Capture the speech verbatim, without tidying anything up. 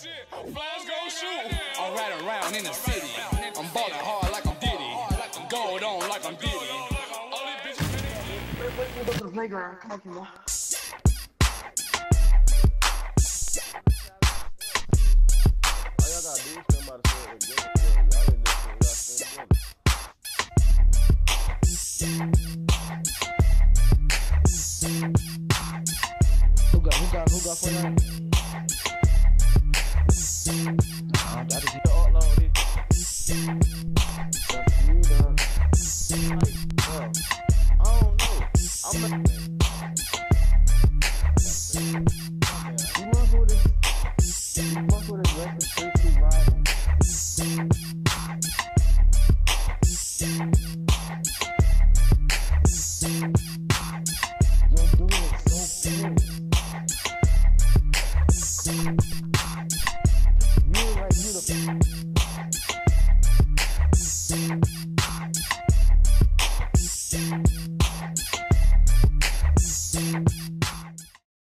Flies gon' shoot. I'm riding around in the city. I'm ballin' hard like I'm Diddy. I'm gold on like I'm Diddy. All these bitches. Let's go to the playground. Come on, come on. All y'all gotta do is somebody say it again. Y'all in this shit, y'all stay together. Who got, who got, who got for that? Nah, that is the outlaw this. That's you, dog. Like, bro, I don't know. I'm a... You must with this, you must with this record straight to riding. You're doing it so big. You like you the